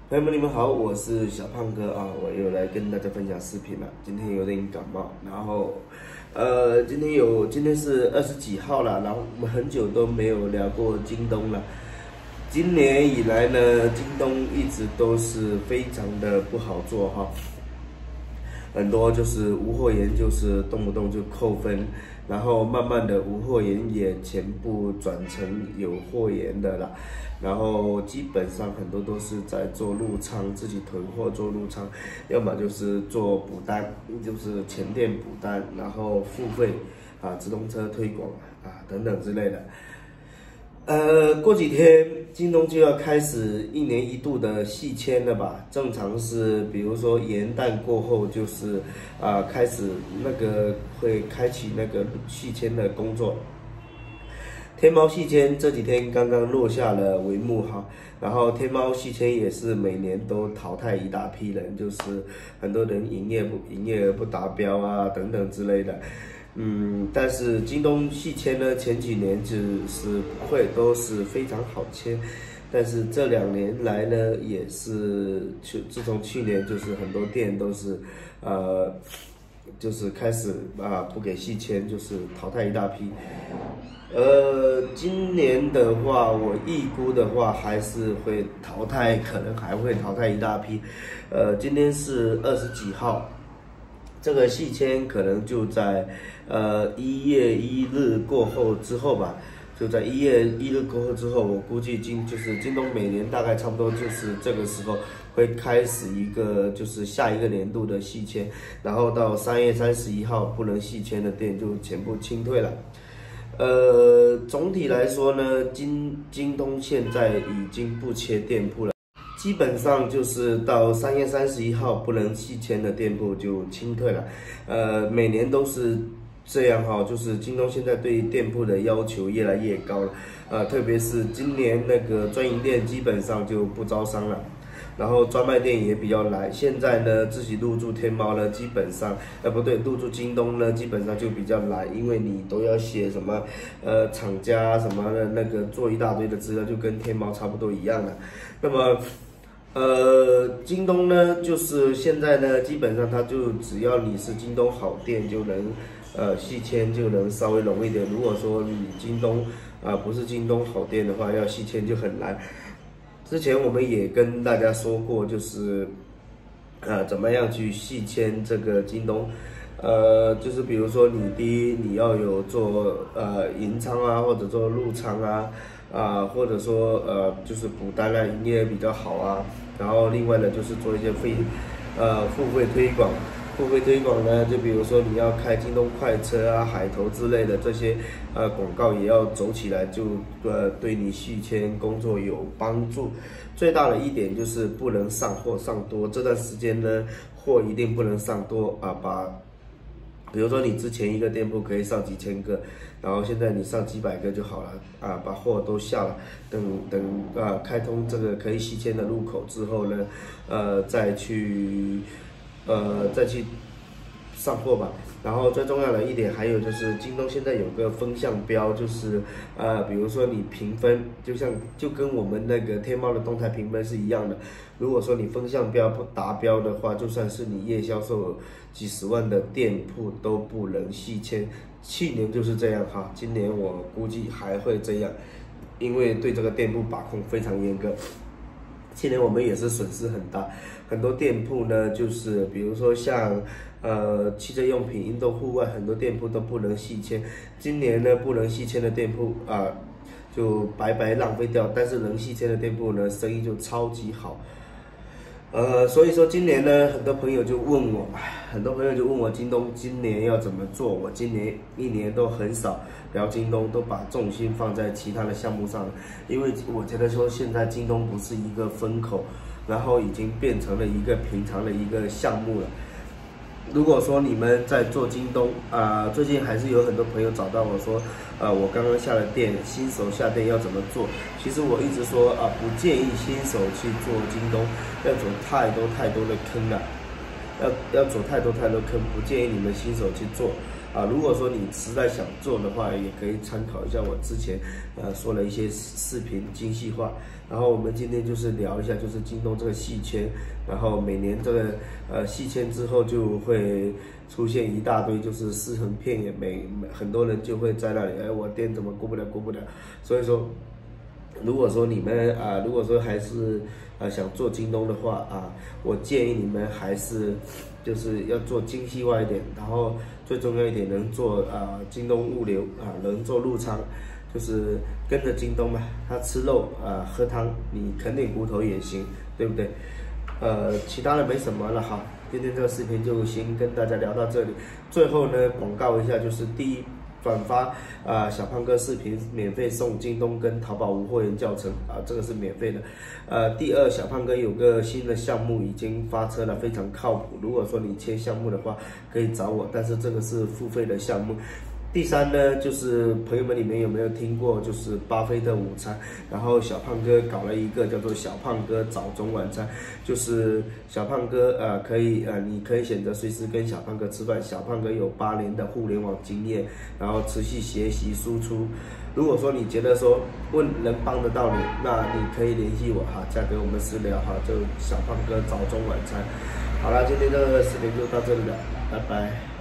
朋友们，你们好，我是小胖哥啊，我又来跟大家分享视频了。今天有点感冒，然后，今天是20几号了，然后我们很久都没有聊过京东了。今年以来呢，京东一直都是非常的不好做哈，很多就是无货源，就是动不动就扣分，然后慢慢的无货源也全部转成有货源的了。然后基本上很多都是在做入仓，自己囤货做入仓，要么就是做补单，就是前店补单，然后付费啊，直通车推广啊等等之类的。过几天京东就要开始1年1度的细签了吧？正常是比如说元旦过后就是开始会开启那个细签的工作。天猫细签这几天刚刚落下了帷幕哈，然后天猫细签也是每年都淘汰一大批人，就是很多人营业额不达标啊等等之类的。但是京东细签呢，前几年就是都是非常好签，但是这2年来呢，也是自从去年就是很多店都是就是开始不给细签，就是淘汰一大批。今年的话，我预估的话还是会淘汰，可能还会淘汰一大批。今天是20几号，这个细签可能就在1月1日过后之后吧，就在1月1日过后之后，我估计京东每年大概差不多就是这个时候会开始一个就是下一个年度的细签，然后到3月31号不能细签的店就全部清退了。总体来说呢，京东现在已经不缺店铺了，基本上就是到3月31号不能细签的店铺就清退了。每年都是这样哈，就是京东现在对店铺的要求越来越高了，特别是今年那个专营店基本上就不招商了。然后专卖店也比较难，现在呢自己入驻天猫呢，基本上入驻京东呢，基本上就比较难，因为你都要写什么厂家什么的那个做一大堆的资料，就跟天猫差不多一样的。那么京东呢，就是现在呢，基本上它就只要你是京东好店就能细签就能稍微容易点。如果说你京东不是京东好店的话，要细签就很难。之前我们也跟大家说过，就是怎么样去细签这个京东，就是比如说第一你要有做盈仓啊，或者做入仓啊，或者说就是补单啊，营业比较好啊，然后另外呢就是做一些付费推广。付费推广呢，就比如说你要开京东快车啊、海投之类的这些广告也要走起来，就对你细签工作有帮助。最大的一点就是不能上货上多，这段时间呢货一定不能上多比如说你之前一个店铺可以上几千个，然后现在你上几百个就好了把货都下了，等开通这个可以细签的入口之后呢，再去上货吧。然后最重要的一点还有就是京东现在有个风向标，就是比如说你评分，就跟我们那个天猫的动态评分是一样的。如果说你风向标不达标的话，就算是你月销售几十万的店铺都不能细签。去年就是这样哈，今年我估计还会这样，因为对这个店铺把控非常严格。去年我们也是损失很大，很多店铺呢，就是比如说像汽车用品、运动户外，很多店铺都不能细签。今年呢，不能细签的店铺就白白浪费掉，但是能细签的店铺呢，生意就超级好。所以说今年呢，很多朋友就问我京东今年要怎么做。我今年1年都很少聊京东，都把重心放在其他的项目上，因为我觉得说现在京东不是一个风口，然后已经变成了一个平常的一个项目了。如果说你们在做京东最近还是有很多朋友找到我说，我刚刚下了店，新手下店要怎么做？其实我一直说不建议新手去做京东，要走太多的坑了，要走太多坑，不建议你们新手去做。 如果说你实在想做的话，也可以参考一下我之前说了一些视频精细化。然后我们今天就是聊一下，就是京东这个戏签，然后每年这个戏签之后就会出现一大堆就是尸横遍野，很多人就会在那里，我店怎么过不了。所以说，如果说你们如果说还是想做京东的话我建议你们还是就是要做精细化一点，然后最重要一点能做京东物流能做入仓。就是跟着京东嘛，他吃肉喝汤，你啃点骨头也行，对不对？其他的没什么了哈。今天这个视频就先跟大家聊到这里。最后呢，广告一下，就是第一，转发小胖哥视频免费送京东跟淘宝无货源教程这个是免费的。第二，小胖哥有个新的项目已经发车了，非常靠谱。如果说你签项目的话，可以找我，但是这个是付费的项目。第三呢，就是朋友们里面有没有听过，就是巴菲特午餐，然后小胖哥搞了一个叫做小胖哥早中晚餐，就是小胖哥你可以选择随时跟小胖哥吃饭。小胖哥有8年的互联网经验，然后持续学习输出。如果说你觉得说能帮得到你，那你可以联系我加给我们私聊就小胖哥早中晚餐。好了，今天这个视频就到这里了，拜拜。